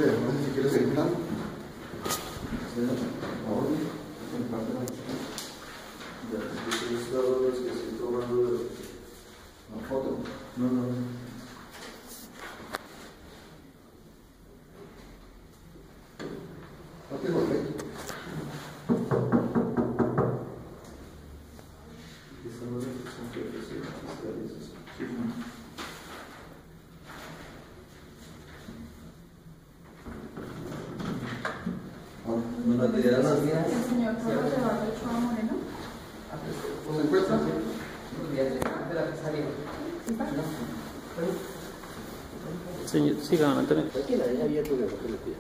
no sé si quiere seguir mirando. Ahora, en parte de la ya, es que estoy tomando una foto. No. No te golpees. Buenos días. El señor Carlos Eduardo Ochoa Moreno. ¿Se encuentra? De la fiscalía. Señor, siga, Antonio. Aquí la deja abierta de lo que le pide.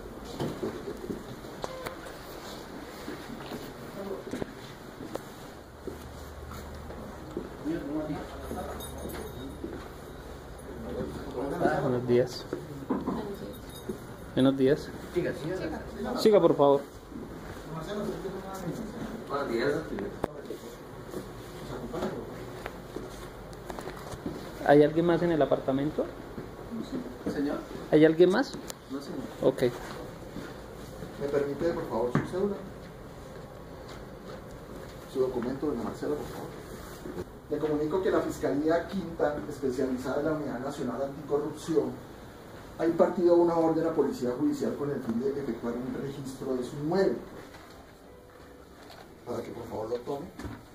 Buenos días. Buenos días. Siga. Siga, por favor. Buenos días. ¿Hay alguien más en el apartamento? Señor. ¿Hay alguien más? No, señor. Ok. ¿Me permite, por favor, su cédula? Su documento, doña Marcela, por favor. Le comunico que la Fiscalía Quinta, especializada en la Unidad Nacional Anticorrupción, ha impartido una orden a Policía Judicial con el fin de efectuar un registro de su inmueble. Para que por favor lo tome.